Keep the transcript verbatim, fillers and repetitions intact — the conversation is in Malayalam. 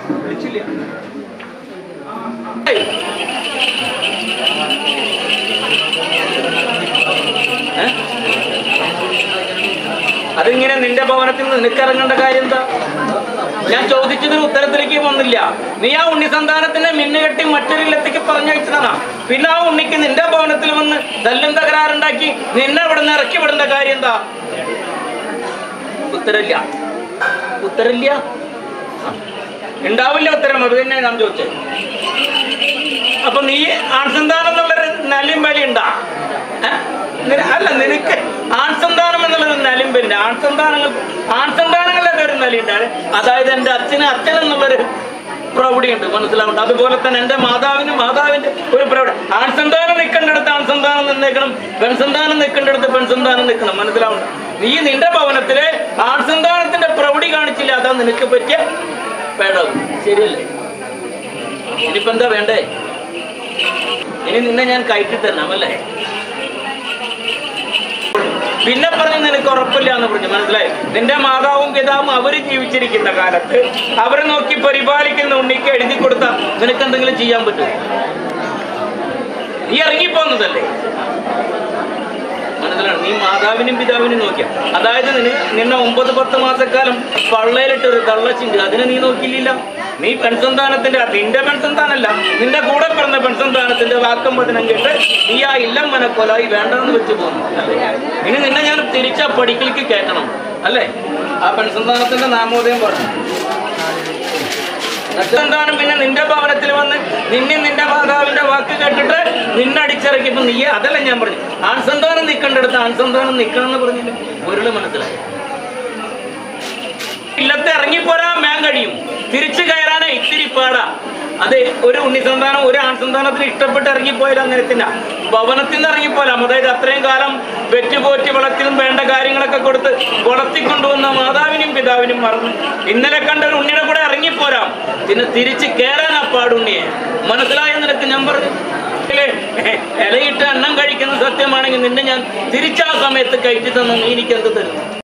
വിളിച്ചില്ല. അതിങ്ങനെ നിന്റെ ഭവനത്തിൽ നിന്ന് നിനക്കിറങ്ങേണ്ട കാര്യം എന്താ? ഞാൻ ചോദിച്ചതിന് ഉത്തരത്തിലേക്ക് വന്നില്ല. നീ ആ ഉണ്ണി സന്താനത്തിനെ മിന്നുകെട്ടി മറ്റൊരിടത്തേക്ക് പറഞ്ഞയച്ചതാണ്. പിന്നെ ആ ഉണ്ണിക്ക് നിന്റെ ഭവനത്തിൽ വന്ന് തല്ലും തകരാറുണ്ടാക്കി നിന്നെ ഇവിടെ നിന്ന് ഇറക്കി വിടേണ്ട കാര്യം എന്താ? ഉത്തരമില്ല. ഉത്തരമില്ല ഉണ്ടാവില്ല ഉത്തരം. അത് തന്നെ ഞാൻ ചോദിച്ചത്. അപ്പൊ നീ ആൺസന്താനം എന്നുള്ളൊരു നലിയും വലി ഉണ്ടാ? അല്ല, നിനക്ക് ആൺസന്താനം എന്നുള്ളത് നലിമ്പലില്ല. ആൺസന്താനങ്ങൾ ആൺസന്താനങ്ങളുടെ ഒരു നലിയുണ്ടാണ്. അതായത് എൻ്റെ അച്ഛന് അച്ഛൻ എന്നുള്ളൊരു പ്രൗഢിയുണ്ട്, മനസ്സിലാവുണ്ട്. അതുപോലെ തന്നെ എൻ്റെ മാതാവിന് മാതാവിന്റെ ഒരു പ്രൗഢി. ആൺസന്താനം നിൽക്കേണ്ടടുത്ത് ആൺസന്താനം നിന്നേക്കണം, പെൺസന്താനം നിൽക്കേണ്ടടുത്ത് പെൺസന്താനം നിൽക്കണം, മനസ്സിലാവുണ്ട്. നീ നിന്റെ ഭവനത്തിലെ ആൺസന്താനത്തിന്റെ പ്രൗഢി കാണിച്ചില്ല. അതാ നിനക്ക് പറ്റിയ പേടവും. ശരിയല്ലേ? ഇനിയിപ്പോ എന്താ വേണ്ടേ? ഇനി നിന്നെ ഞാൻ കയറ്റി തരണം അല്ലേ? പിന്നെ പറഞ്ഞു നിനക്ക് ഉറപ്പില്ല എന്ന് പറഞ്ഞു, മനസ്സിലായി? നിന്റെ മാതാവും പിതാവും അവര് ജീവിച്ചിരിക്കുന്ന കാലത്ത് അവരെ നോക്കി പരിപാലിക്കുന്ന ഉണ്ണിക്ക് എഴുതി കൊടുത്താൽ നിനക്ക് എന്തെങ്കിലും ചെയ്യാൻ പറ്റും? നീ ഇറങ്ങിപ്പോന്നതല്ലേ, മനസ്സിലാണ്? നീ മാതാവിനും പിതാവിനും നോക്കിയ, അതായത് നിന് നിന്നെ ഒമ്പത് പത്ത് മാസക്കാലം പള്ളയിലിട്ടൊരു തള്ളച്ചുണ്ട്, അതിനെ നീ നോക്കിയില്ല. നീ പെൺസന്താനത്തിന്റെ, നിന്റെ പെൺസന്താനല്ല, നിന്റെ കൂടെ പിറന്ന പെൺസന്താനത്തിന്റെ വാക്കും വചനം കേട്ട് നീ ആ ഇല്ലം മനക്കൊലായി വേണ്ടെന്ന് വെച്ച് പോകുന്നു അല്ലേ? ഇനി നിന്നെ ഞാൻ തിരിച്ച പടിക്കലേക്ക് കയറ്റണം അല്ലേ? ആ പെൺസന്താനത്തിന്റെ നാമോദയം പറഞ്ഞു. പെൺസന്താനം പിന്നെ നിന്റെ ഭവനത്തിൽ വന്ന് നിന്നെ നിന്റെ മാതാവിന്റെ വാക്ക് കേട്ടിട്ട് നിന്നടിച്ചിറക്കിയപ്പോ നീ, അതല്ല ഞാൻ പറഞ്ഞു. ആൺസന്താനം നിൽക്കേണ്ടടുത്ത് ആൺസന്താനം നിൽക്കണം എന്ന് പറഞ്ഞില്ല. ഒരുള് മനസ്സിലായി. ഇല്ലത്തെ ഇറങ്ങിപ്പോരാൻ മേൻ കഴിയും, തിരിച്ചു കയറാനാ ഇത്തിരി പാടാ. അതെ, ഒരു ഉണ്ണിസന്താനം ഒരു ആൺസന്താനത്തിന് ഇഷ്ടപ്പെട്ട് ഇറങ്ങിപ്പോയാലും അങ്ങനെ തന്നെ ഭവനത്തിൽ നിന്ന് ഇറങ്ങിപ്പോലാം. അതായത് അത്രയും കാലം വെറ്റുപോറ്റി വളർത്തിനും വേണ്ട കാര്യങ്ങളൊക്കെ കൊടുത്ത് വളർത്തിക്കൊണ്ടുവന്ന മാതാവിനും പിതാവിനും മറന്നു ഇന്നലെ കണ്ട ഒരു ഉണ്ണിയുടെ കൂടെ ഇറങ്ങിപ്പോരാം. പിന്നെ തിരിച്ച് കയറാനാ പാടുണ്ണിയെ, മനസ്സിലായെന്ന് നിനക്ക് ഞാൻ പറഞ്ഞു. ഇലയിട്ട് അന്നം കഴിക്കുന്ന സത്യമാണെങ്കിൽ നിന്നെ ഞാൻ തിരിച്ചാ സമയത്ത് കയറ്റി തന്ന നീ എനിക്ക് എന്ത് തരുന്നു?